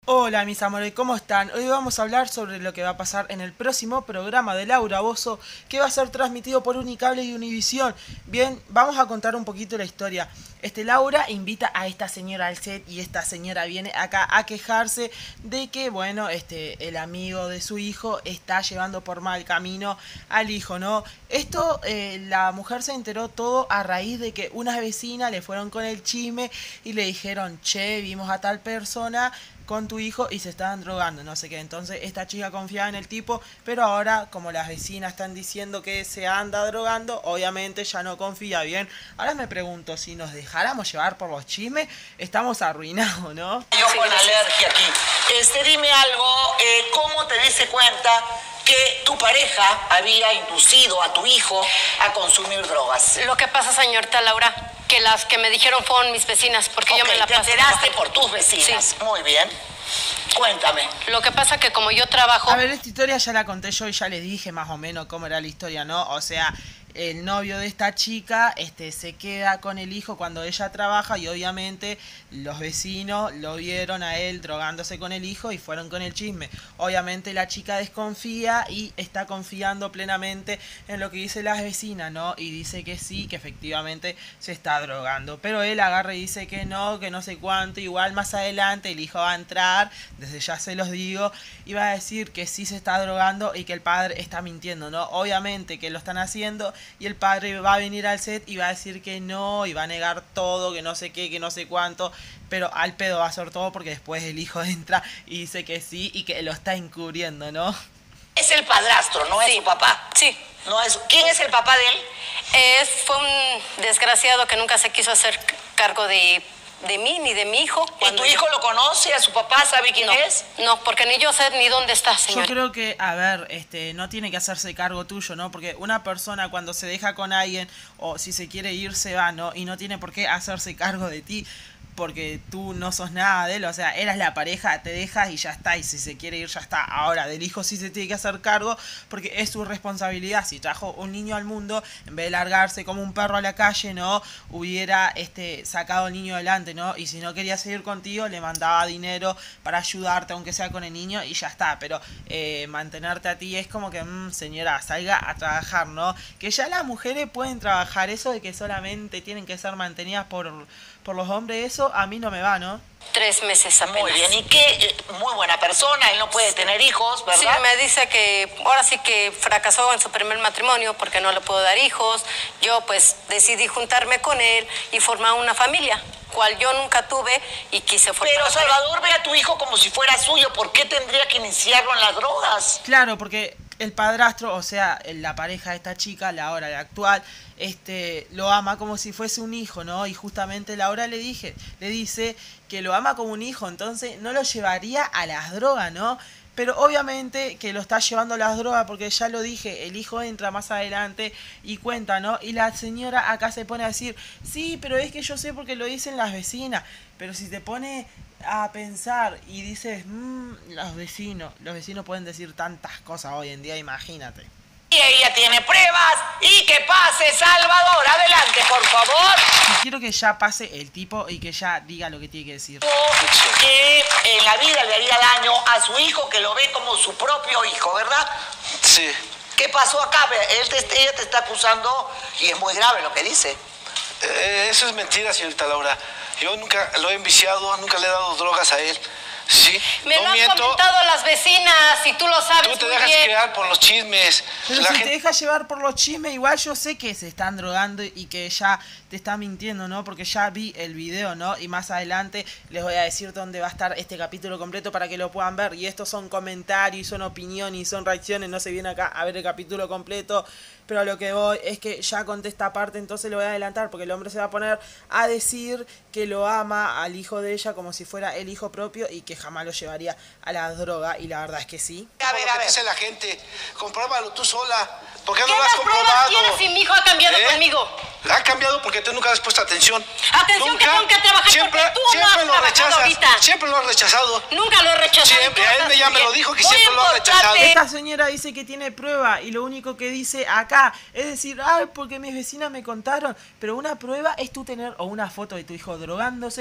Hola mis amores, ¿cómo están? Hoy vamos a hablar sobre lo que va a pasar en el próximo programa de Laura Bozzo, que va a ser transmitido por Unicable y Univisión. Bien, vamos a contar un poquito la historia. Laura invita a esta señora al set y esta señora viene acá a quejarse de que, bueno, el amigo de su hijo está llevando por mal camino al hijo, ¿no? Esto, la mujer se enteró todo a raíz de que unas vecinas le fueron con el chisme y le dijeron, che, vimos a tal persona con tu hijo y se estaban drogando, no sé qué. Entonces esta chica confiaba en el tipo, pero ahora como las vecinas están diciendo que se anda drogando, obviamente ya no confía. Bien, ahora me pregunto, si nos dejáramos llevar por los chismes, estamos arruinados, ¿no? Yo con alergia aquí. Dime algo, ¿cómo te diste cuenta que tu pareja había inducido a tu hijo a consumir drogas? Lo que pasa, señorita Laura, que las que me dijeron fueron mis vecinas, porque yo me la te paso enteraste trabajando. por tus vecinas. Sí. Muy bien. Cuéntame. Lo que pasa que como yo trabajo... A ver, esta historia ya la conté yo y ya les dije más o menos cómo era la historia, ¿no? O sea, el novio de esta chica se queda con el hijo cuando ella trabaja y obviamente los vecinos lo vieron a él drogándose con el hijo y fueron con el chisme. Obviamente la chica desconfía y está confiando plenamente en lo que dice las vecinas, ¿no? Y dice que sí, que efectivamente se está drogando. Pero él agarra y dice que no sé cuánto. Igual más adelante el hijo va a entrar, desde ya se los digo, y va a decir que sí se está drogando y que el padre está mintiendo, ¿no? Obviamente que lo están haciendo y el padre va a venir al set y va a decir que no y va a negar todo, que no sé qué, que no sé cuánto, pero al pedo va a hacer todo porque después el hijo entra y dice que sí y que lo está encubriendo, ¿no? Es el padrastro, no es su papá. Sí. No es. ¿Quién es el papá de él? Fue un desgraciado que nunca se quiso hacer cargo de mí ni de mi hijo. ¿Y tu hijo lo conoce? ¿A su papá sabe quién es? No, porque ni yo sé ni dónde está, señor. Yo creo que, a ver, no tiene que hacerse cargo tuyo, ¿no? Porque una persona cuando se deja con alguien o si se quiere ir se va, ¿no? Y no tiene por qué hacerse cargo de ti porque tú no sos nada de él, o sea, eras la pareja, te dejas y ya está, y si se quiere ir ya está. Ahora, del hijo sí se tiene que hacer cargo porque es su responsabilidad. Si trajo un niño al mundo, en vez de largarse como un perro a la calle, ¿no? Hubiera sacado al niño adelante, ¿no? Y si no quería seguir contigo, le mandaba dinero para ayudarte, aunque sea con el niño, y ya está. Pero mantenerte a ti es como que, señora, salga a trabajar, ¿no? Que ya las mujeres pueden trabajar, eso de que solamente tienen que ser mantenidas por los hombres, eso a mí no me va, ¿no? 3 meses apenas. Muy bien, ¿y qué? Muy buena persona, él no puede tener hijos, ¿verdad? Sí, me dice que ahora sí que fracasó en su primer matrimonio porque no le puedo dar hijos. Yo pues decidí juntarme con él y formar una familia, cual yo nunca tuve y quise formar. Pero Salvador ve a tu hijo como si fuera suyo, ¿por qué tendría que iniciarlo en las drogas? Claro, porque el padrastro, o sea, la pareja de esta chica, la hora, la actual, lo ama como si fuese un hijo, ¿no? Y justamente Laura le dice que lo ama como un hijo, entonces no lo llevaría a las drogas, ¿no? Pero obviamente que lo está llevando a las drogas porque ya lo dije, el hijo entra más adelante y cuenta, ¿no? Y la señora acá se pone a decir, sí, pero es que yo sé porque lo dicen las vecinas. Pero si te pone a pensar y dices, los vecinos pueden decir tantas cosas hoy en día, imagínate. Y ella tiene pruebas y que pase Salvador, adelante por favor. Y quiero que ya pase el tipo y que ya diga lo que tiene que decir. Que en la vida le haría daño a su hijo, que lo ve como su propio hijo, ¿verdad? Sí. ¿Qué pasó acá? Ella te está acusando y es muy grave lo que dice. Eso es mentira, señorita Laura. Yo nunca lo he enviciado, nunca le he dado drogas a él. Sí, me no lo han miento. comentado las vecinas y tú lo sabes Tú te muy dejas bien. crear por los chismes. Pero si te dejas llevar por los chismes, igual yo sé que se están drogando y que ya te está mintiendo, ¿no? Porque ya vi el video, ¿no? Y más adelante les voy a decir dónde va a estar este capítulo completo para que lo puedan ver. Y estos son comentarios, son opiniones, son reacciones. No se viene acá a ver el capítulo completo. Pero a lo que voy es que ya conté esta parte, entonces lo voy a adelantar porque el hombre se va a poner a decir que lo ama al hijo de ella como si fuera el hijo propio y que jamás lo llevaría a la droga, y la verdad es que sí. A ver. Dice la gente, compruébalo tú sola. ¿Por qué no ¿Qué lo has más pruebas comprobado? tienes si mi hijo ha cambiado conmigo? Ha cambiado porque tú nunca has puesto atención. Atención, nunca, que tengo que trabajar siempre, porque tú no siempre has lo trabajado rechazas. ahorita. Siempre lo has rechazado. Nunca lo he rechazado. Siempre, a él ya me lo dijo que Muy siempre lo ha rechazado. importante. Esta señora dice que tiene prueba y lo único que dice acá es decir, ay, porque mis vecinas me contaron, pero una prueba es tú tener o una foto de tu hijo drogándose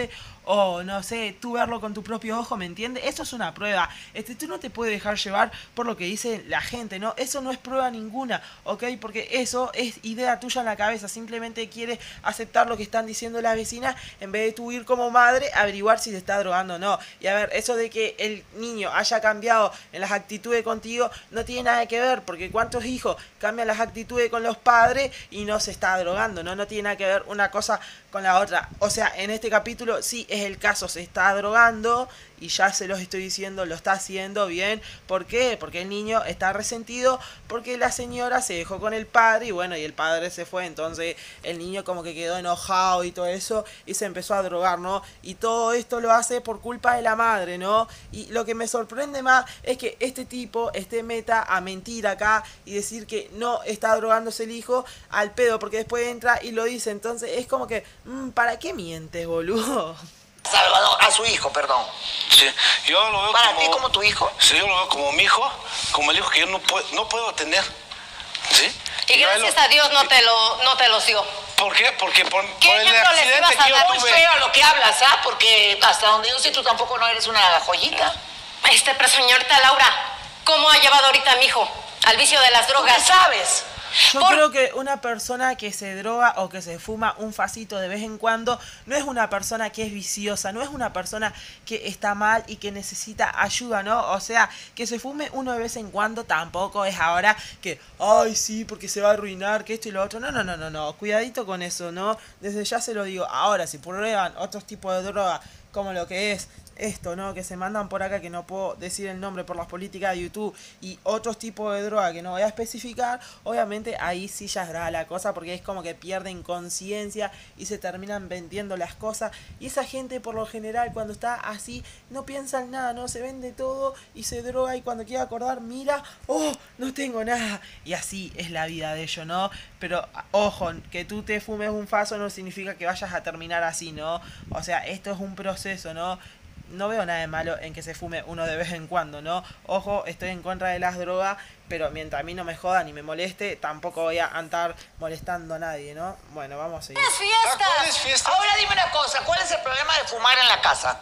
o no sé, tú verlo con tu propio ojo, ¿me entiendes? Eso es una prueba. Tú no te puedes dejar llevar por lo que dice la gente, ¿no? Eso no es prueba ninguna, ¿ok? Porque eso es idea tuya en la cabeza, simplemente quieres aceptar lo que están diciendo las vecinas en vez de tú ir como madre a averiguar si se está drogando o no. Y a ver, eso de que el niño haya cambiado en las actitudes contigo no tiene nada que ver, porque ¿cuántos hijos cambian las actitudes con los padres y no se está drogando? No tiene nada que ver una cosa con la otra. O sea, en este capítulo sí es el caso, se está drogando y ya se los estoy diciendo, lo está haciendo bien. ¿Por qué? Porque el niño está resentido porque la señora se dejó con el padre y bueno, y el padre se fue, entonces el niño como que quedó enojado y todo eso y se empezó a drogar, ¿no? Y todo esto lo hace por culpa de la madre, ¿no? Y lo que me sorprende más es que este tipo meta a mentir acá y decir que no está drogándose el hijo al pedo, porque después entra y lo dice. Entonces es como que, ¿para qué mientes, boludo? Salvador, a su hijo, perdón. Sí, yo lo veo ¿Para como... ti como tu hijo? Sí, yo lo veo como mi hijo, como el hijo que yo no puedo tener. ¿Sí? Y gracias a Dios no te los dio. ¿Por qué? Porque por ¿Qué el ejemplo les accidente ibas a que yo dar? Muy tuve. feo lo que hablas, ¿ah? Porque hasta donde yo sé tú tampoco no eres una joyita. Pero señorita Laura, ¿cómo ha llevado ahorita a mi hijo al vicio de las ¿Tú qué drogas? sabes? Yo creo que una persona que se droga o que se fuma un facito de vez en cuando no es una persona que es viciosa, no es una persona que está mal y que necesita ayuda, ¿no? O sea, que se fume uno de vez en cuando tampoco es ahora que, ay, sí, porque se va a arruinar, que esto y lo otro. No, cuidadito con eso, ¿no? Desde ya se lo digo. Ahora, si prueban otros tipos de droga, como lo que es esto, ¿no? Que se mandan por acá, que no puedo decir el nombre por las políticas de YouTube, y otros tipos de droga que no voy a especificar, obviamente ahí sí ya es grave la cosa, porque es como que pierden conciencia y se terminan vendiendo las cosas, y esa gente por lo general cuando está así no piensa en nada, ¿no? Se vende todo y se droga, y cuando quiere acordar mira, oh, no tengo nada, y así es la vida de ellos, ¿no? Pero ojo, que tú te fumes un faso no significa que vayas a terminar así, ¿no? O sea, esto es un proceso, ¿no? No veo nada de malo en que se fume uno de vez en cuando, ¿no? Ojo, estoy en contra de las drogas, pero mientras a mí no me jodan ni me moleste, tampoco voy a andar molestando a nadie, ¿no? Bueno, vamos a seguir. ¡Es fiesta! ¿Cuáles fiestas? Ahora dime una cosa, ¿cuál es el problema de fumar en la casa?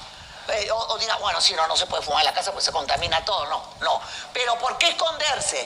O diga, bueno, sí, no se puede fumar en la casa pues se contamina todo, no. Pero ¿por qué esconderse?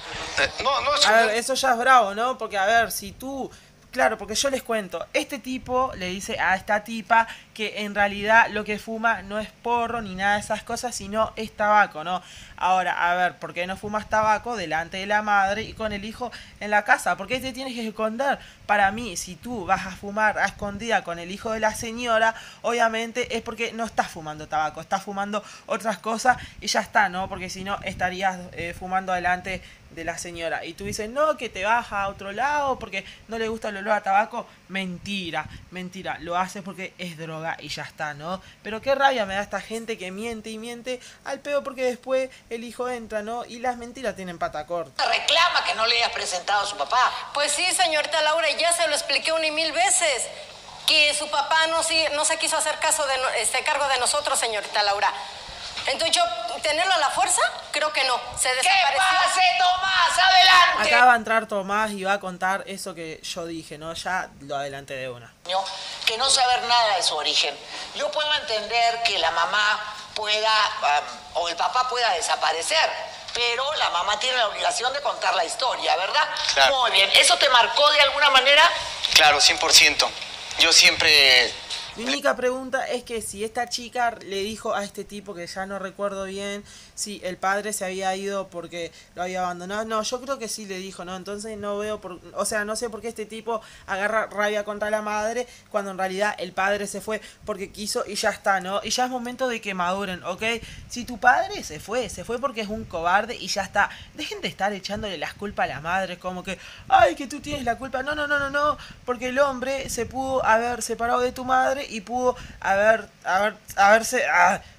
No, A ver, eso ya es bravo, ¿no? Porque, a ver, si tú... Claro, porque yo les cuento, este tipo le dice a esta tipa que en realidad lo que fuma no es porro ni nada de esas cosas, sino es tabaco, ¿no? Ahora, a ver, ¿por qué no fumas tabaco delante de la madre y con el hijo en la casa? ¿Por qué te tienes que esconder? Para mí, si tú vas a fumar a escondida con el hijo de la señora, obviamente es porque no estás fumando tabaco, estás fumando otras cosas y ya está, ¿no? Porque si no estarías fumando delante de la señora. Y tú dices, no, que te vas a otro lado porque no le gusta el olor a tabaco. Mentira, lo hace porque es droga y ya está, ¿no? Pero qué rabia me da esta gente que miente y miente al pedo porque después el hijo entra, ¿no? Y las mentiras tienen pata corta. Reclama que no le hayas presentado a su papá. Pues sí, señorita Laura, ya se lo expliqué 1,000 veces. Que su papá no se quiso hacer cargo de nosotros, señorita Laura. Entonces yo, ¿tenerlo a la fuerza? Creo que no. Se desapareció. ¡Que pase, Tomás! ¡Adelante! Acá va a entrar Tomás y va a contar eso que yo dije, ¿no? Ya lo adelanté de una. Que no saber nada de su origen. Yo puedo entender que la mamá pueda, o el papá pueda desaparecer, pero la mamá tiene la obligación de contar la historia, ¿verdad? Claro. Muy bien. ¿Eso te marcó de alguna manera? Claro, 100%. Yo siempre... Mi única pregunta es que si esta chica le dijo a este tipo, que ya no recuerdo bien, si el padre se había ido porque lo había abandonado. No, yo creo que sí le dijo, ¿no? Entonces no veo, o sea, no sé por qué este tipo agarra rabia contra la madre cuando en realidad el padre se fue porque quiso y ya está, ¿no? Y ya es momento de que maduren, ¿ok? Si tu padre se fue porque es un cobarde y ya está. Dejen de estar echándole las culpas a la madre, como que, ay, que tú tienes la culpa. No, porque el hombre se pudo haber separado de tu madre y pudo haberse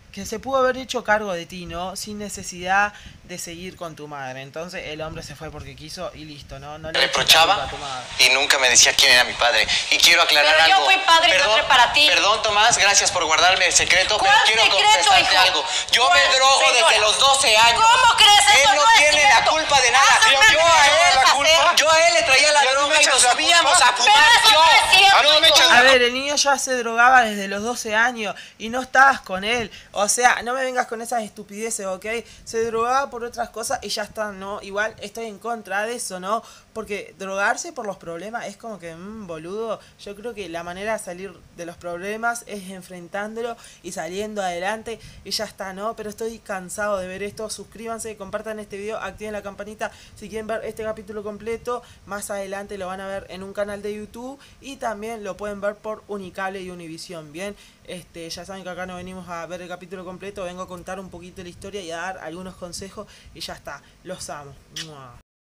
que se pudo haber hecho cargo de ti, ¿no? Sin necesidad de seguir con tu madre. Entonces el hombre se fue porque quiso y listo, ¿no? No le eches la culpa reprochaba a tu madre. y nunca me decía quién era mi padre. Y quiero aclarar Pero yo algo. fui padre y madre para ti. Perdón, Tomás, gracias por guardarme el secreto, pero ¿Cuál quiero secreto, confesarte hijo? algo. Yo ¿Cuál, me drogo señora? desde los 12 años. ¿Cómo crees? Él Eso no no es tiene la cierto. culpa de nada. Eso no es Yo a cierto. yo a él le traía la Ya no me droga y echas nos la subíamos culpa. a fumar. Pero eso no es cierto, A mí me hijo. echas A ver, el niño ya se drogaba desde los 12 años y no estabas con él. O sea, no me vengas con esas estupideces, ¿ok? Se drogaba por otras cosas y ya está, ¿no? Igual estoy en contra de eso, ¿no? Porque drogarse por los problemas es como que, boludo, yo creo que la manera de salir de los problemas es enfrentándolo y saliendo adelante y ya está, ¿no? Pero estoy cansado de ver esto. Suscríbanse, compartan este video, activen la campanita si quieren ver este capítulo completo. Más adelante lo van a ver en un canal de YouTube y también lo pueden ver por Unicable y Univision, ¿bien? Ya saben que acá no venimos a ver el capítulo completo, vengo a contar un poquito la historia y a dar algunos consejos y ya está. Los amo. ¡Mua!